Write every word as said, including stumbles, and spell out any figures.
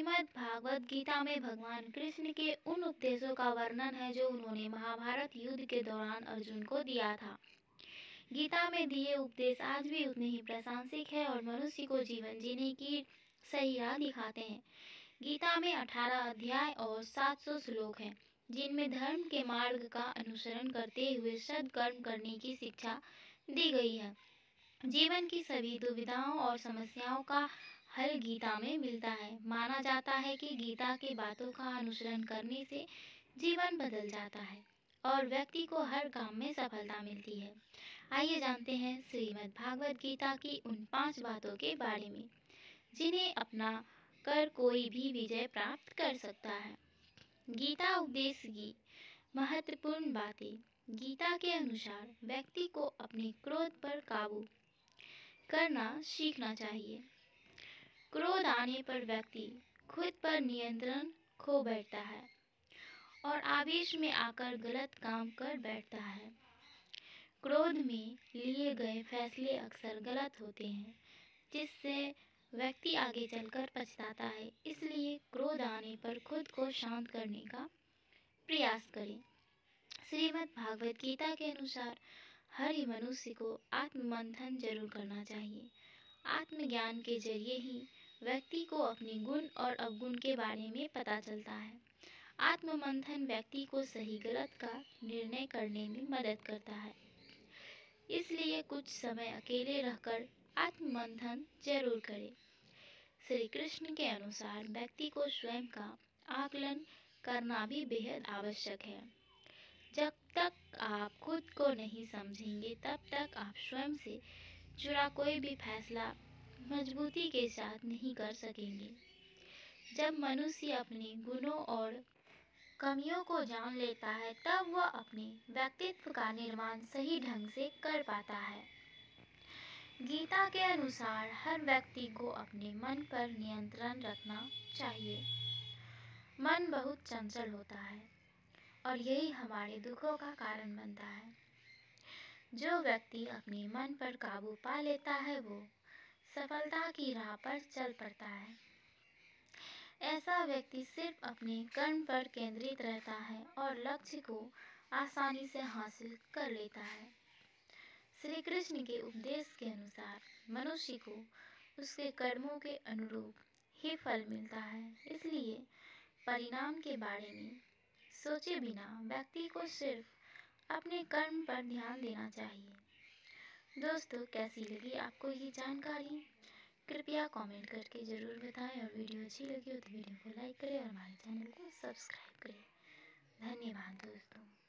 श्रीमद् भागवत गीता में भगवान कृष्ण के उन उपदेशों का वर्णन है जो उन्होंने महाभारत युद्ध के दौरान अर्जुन को दिया था। गीता में दिए उपदेश आज भी उतने ही प्रासंगिक है और मनुष्य को जीवन जीने की सही राह दिखाते हैं। गीता में अठारह अध्याय और सात सौ श्लोक हैं, जिनमें धर्म के मार्ग का अनुसरण करते हुए सद्कर्म करने की शिक्षा दी गई है। जीवन की सभी दुविधाओं और समस्याओं का हल गीता में मिलता है। माना जाता है कि गीता की बातों का अनुसरण करने से जीवन बदल जाता है और व्यक्ति को हर काम में सफलता मिलती है। आइए जानते हैं श्रीमद् भागवत गीता की उन पांच बातों के बारे में, जिन्हें अपना कर कोई भी विजय प्राप्त कर सकता है। गीता उपदेश की महत्वपूर्ण बातें। गीता के अनुसार व्यक्ति को अपने क्रोध पर काबू करना सीखना चाहिए। क्रोध आने पर व्यक्ति खुद पर नियंत्रण खो बैठता है और आवेश में आकर गलत काम कर बैठता है। क्रोध में लिए गए फैसले अक्सर गलत होते हैं, जिससे व्यक्ति आगे चलकर पछताता है। इसलिए क्रोध आने पर खुद को शांत करने का प्रयास करें। श्रीमद् भागवत गीता के अनुसार हर ही मनुष्य को आत्ममंथन जरूर करना चाहिए। आत्मज्ञान के जरिए ही व्यक्ति को अपने गुण और अवगुण के बारे में पता चलता है। आत्ममंथन व्यक्ति को सही गलत का निर्णय करने में मदद करता है। इसलिए कुछ समय अकेले रहकर आत्ममंथन जरूर करें। श्री कृष्ण के अनुसार व्यक्ति को स्वयं का आकलन करना भी बेहद आवश्यक है। जब तक आप खुद को नहीं समझेंगे, तब तक आप स्वयं से जुड़ा कोई भी फैसला मजबूती के साथ नहीं कर सकेंगे। जब मनुष्य अपने गुणों और कमियों को जान लेता है, तब वह अपने व्यक्तित्व का निर्माण सही ढंग से कर पाता है। गीता के अनुसार हर व्यक्ति को अपने मन पर नियंत्रण रखना चाहिए। मन बहुत चंचल होता है और यही हमारे दुखों का कारण बनता है। जो व्यक्ति अपने मन पर काबू पा लेता है, वो सफलता की राह पर चल पड़ता है। ऐसा व्यक्ति सिर्फ अपने कर्म पर केंद्रित रहता है और लक्ष्य को आसानी से हासिल कर लेता है। श्री कृष्ण के उपदेश के अनुसार मनुष्य को उसके कर्मों के अनुरूप ही फल मिलता है। इसलिए परिणाम के बारे में सोचे बिना व्यक्ति को सिर्फ अपने कर्म पर ध्यान देना चाहिए। दोस्तों, कैसी लगी आपको ये जानकारी? कृपया कमेंट करके ज़रूर बताएं और वीडियो अच्छी लगी हो तो वीडियो को लाइक करें और हमारे चैनल को सब्सक्राइब करें। धन्यवाद दोस्तों।